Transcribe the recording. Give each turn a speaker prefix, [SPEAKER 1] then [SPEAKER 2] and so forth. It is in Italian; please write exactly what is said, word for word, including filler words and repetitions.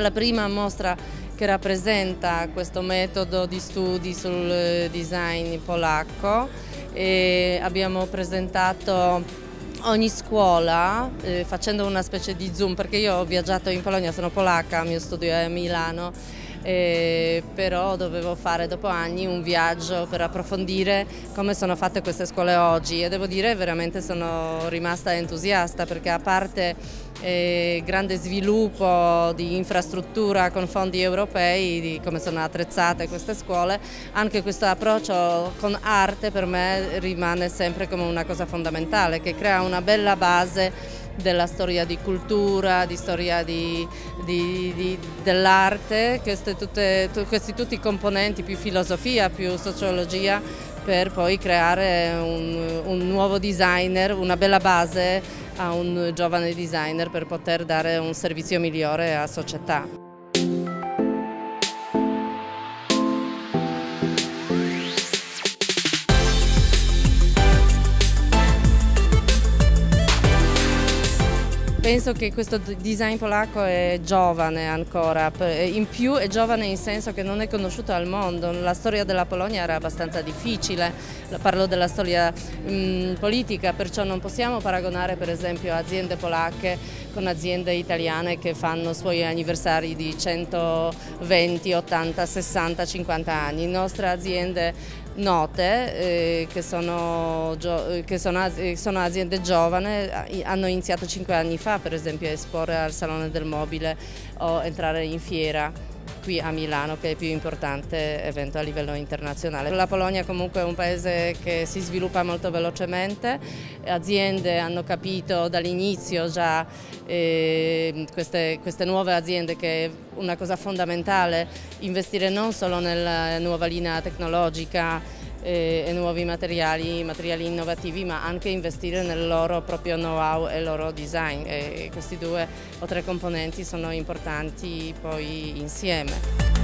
[SPEAKER 1] è la prima mostra che rappresenta questo metodo di studi sul design polacco e abbiamo presentato ogni scuola eh, facendo una specie di zoom, perché io ho viaggiato in Polonia, sono polacca, il mio studio è a Milano, eh, però dovevo fare dopo anni un viaggio per approfondire come sono fatte queste scuole oggi e devo dire veramente sono rimasta entusiasta, perché a parte eh, grande sviluppo di infrastruttura con fondi europei, di come sono attrezzate queste scuole, anche questo approccio con arte per me rimane sempre come una cosa fondamentale, che crea una bella base della storia di cultura, di storia di, di, di, dell'arte, questi, tutte, questi tutti i componenti, più filosofia, più sociologia, per poi creare un, un nuovo designer, una bella base a un giovane designer per poter dare un servizio migliore alla società. Penso che questo design polacco è giovane ancora, in più è giovane in senso che non è conosciuto al mondo. La storia della Polonia era abbastanza difficile, parlo della storia mh, politica, perciò non possiamo paragonare per esempio aziende polacche con aziende italiane che fanno suoi anniversari di centoventi, ottanta, sessanta, cinquanta anni. Le nostre aziende note, eh, che, sono, che sono, sono aziende giovani, hanno iniziato cinque anni fa per esempio a esporre al Salone del Mobile o entrare in fiera qui a Milano, che è il più importante evento a livello internazionale. La Polonia comunque è un paese che si sviluppa molto velocemente, aziende hanno capito dall'inizio già eh, queste, queste nuove aziende che è una cosa fondamentale investire non solo nella nuova linea tecnologica e nuovi materiali, materiali innovativi, ma anche investire nel loro proprio know-how e il loro design, e questi due o tre componenti sono importanti poi insieme.